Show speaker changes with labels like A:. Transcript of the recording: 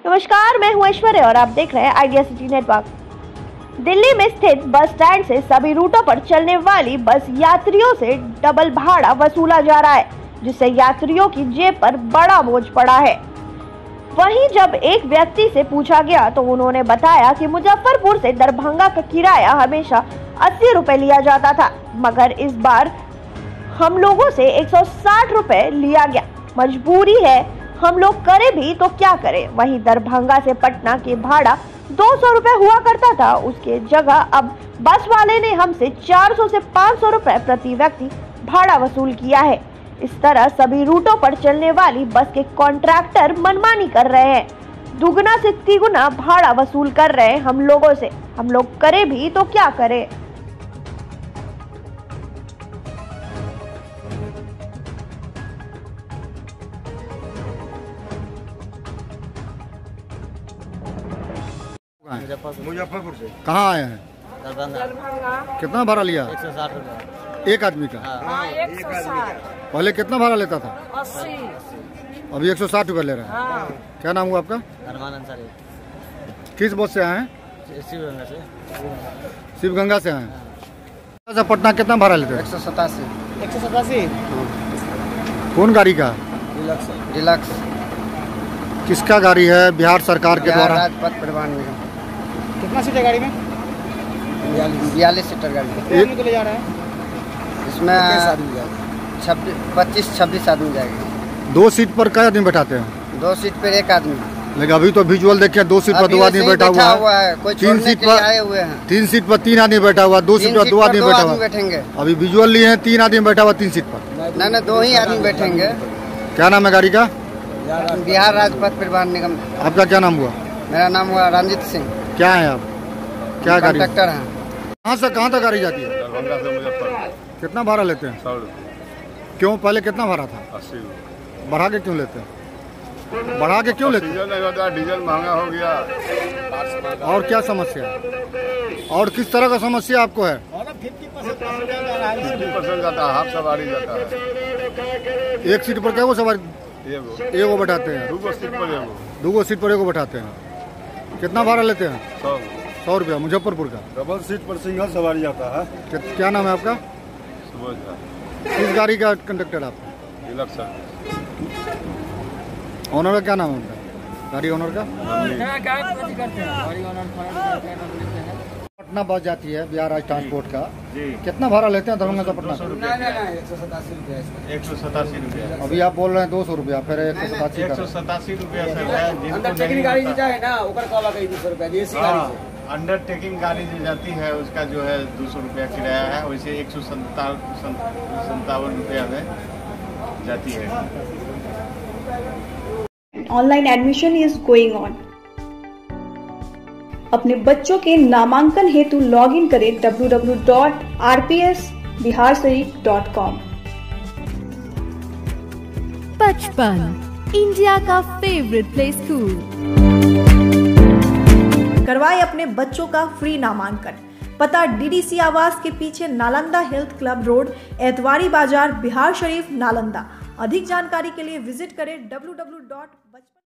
A: नमस्कार, मैं हूं ऐश्वर्य और आप देख रहे हैं आइडिया सिटी नेटवर्क। दिल्ली में स्थित बस स्टैंड से सभी रूटों पर चलने वाली बस यात्रियों से डबल भाड़ा वसूला जा रहा है, जिससे यात्रियों की जेब पर बड़ा बोझ पड़ा है। वहीं जब एक व्यक्ति से पूछा गया तो उन्होंने बताया कि मुजफ्फरपुर से दरभंगा का किराया हमेशा 80 रुपए लिया जाता था, मगर इस बार हम लोगों से 160 रुपए लिया गया। मजबूरी है, हम लोग करें भी तो क्या करें। वहीं दरभंगा से पटना के भाड़ा 200 रुपए हुआ करता था, उसके जगह अब बस वाले ने हमसे 400 से 500 रुपए प्रति व्यक्ति भाड़ा वसूल किया है। इस तरह सभी रूटों पर चलने वाली बस के कॉन्ट्रैक्टर मनमानी कर रहे हैं, दुगना से तिगुना भाड़ा वसूल कर रहे हैं हम लोगों से। हम लोग करें भी तो क्या करें।
B: मुजफ्फरपुर से कहाँ आए हैं?
C: दरभंगा।
B: कितना भाड़ा लिया?
C: 160 रुपया
B: एक आदमी का।
C: हाँ।
B: एक आदमी का। पहले कितना भाड़ा लेता था?
C: 80।
B: अभी 160 रुपये ले रहा है।
C: हाँ।
B: क्या नाम हुआ आपका?
C: अरमान अंसारी।
B: किस बस से आए हैं?
C: शिवगंगा से।
B: शिवगंगा से आए हैं। अच्छा, पटना कितना भाड़ा लेते हैं?
C: 187। 187।
B: कौन गाड़ी का?
C: डिलक्स।
B: किसका गाड़ी है? बिहार सरकार के द्वारा।
C: राजपथ परिवहन निगम।
D: कितना सीट है गाड़ी में?
C: 42 सीटर गाड़ी।
D: कितने आदमी को ले जा रहा है?
C: इसमें 25-26 आदमी जाएगा।
B: 2 सीट पर कई आदमी बैठाते हैं?
C: 2 सीट पर एक आदमी।
B: लेकिन अभी तो विजुअल देखिए, 2 सीट पर 2 आदमी बैठा हुआ है।
C: कोई
B: 3 सीट पर
C: आए हुए हैं।
B: 3 सीट पर 3 आदमी बैठा हुआ, 2 सीट पर 2 आदमी बैठा हुआ।
C: बैठेंगे।
B: अभी विजुअल लिए हैं, 3 आदमी बैठा हुआ 3 सीट पर।
C: नहीं, 2 ही आदमी बैठेंगे।
B: क्या नाम है गाड़ी का?
C: बिहार राजपथ परिवहन निगम।
B: आपका क्या नाम हुआ?
C: मेरा नाम हुआ रंजीत सिंह।
B: क्या है आप? क्या गाड़ी?
C: कंडक्टर हैं।
B: कहाँ से कहाँ तक गाड़ी जाती है?
E: दरभंगा से मुजफ्फरपुर।
B: कितना भाड़ा लेते हैं?
E: 100 रुपये।
B: क्यों? पहले कितना भाड़ा था?
E: 80 रुपये।
B: बढ़ा के क्यों लेते हैं? बढ़ा के क्यों लेते
E: डीजल नहीं होता, डीजल महंगा हो गया।
B: हैं? और क्या समस्या है? और किस तरह का समस्या आपको है?
E: 50% जाता है, हाफ सवारी जाता है।
B: एक सीट पर क्या वो सवारी? एगो बैठाते हैं।
E: 2 सीट पर एगो।
B: 2 सीट पर एगो बैठाते हैं। कितना भाड़ा लेते हैं? 100 रुपया। मुजफ्फरपुर का।
E: डबल सीट पर सिंगल सवारी जाता है।
B: क्या नाम है आपका?
E: सुबह का
B: किस गाड़ी का कंडक्टर आप?
E: डिलक्स है।
B: ऑनर का क्या नाम है उनका? गाड़ी ऑनर का? पटना बस जाती है बिहार राज्य ट्रांसपोर्ट का। कितना भाड़ा लेते हैं दरभंगा से पटना?
C: 187 रुपये।
E: 187 रुपये।
B: अभी आप बोल रहे हैं 200 रुपया, फिर 187 का।
E: 187 रुपया सर है। अंडरटेकिंग गाड़ी जो जाती है उसका जो है 200 रुपया किराया है। वैसे 157 रुपया में जाती है।
F: Online admission is going on. अपने बच्चों के नामांकन हेतु लॉग इन करें www.rpsbiharshariff.com।
G: बचपन इंडिया का फेवरेट प्ले स्कूल।
F: करवाए अपने बच्चों का फ्री नामांकन। पता डीडीसी आवास के पीछे, Nalanda health club road, Etwari Bazar, Bihar शरीफ, नालंदा। अधिक जानकारी के लिए विजिट करें www.bachpan